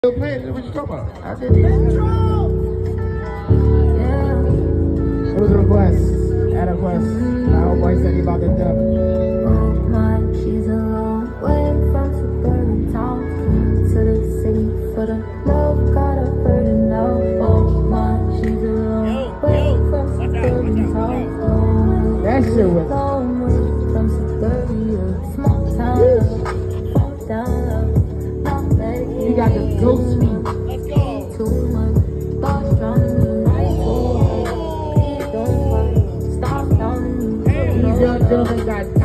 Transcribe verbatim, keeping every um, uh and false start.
Still playing, what you talking about? I did it. It was a request. At a request. My homeboy said he about to dub. She's a long way from suburban town to the city for the love, got a burden now. Oh my, she's a long way from suburban town. That shit was long way from suburbia, small town, fall down, not letting you got the ghost speed. Let's go. Too much thoughts drowning in the night. Please don't fight. Stop drowning. These young girls ain't got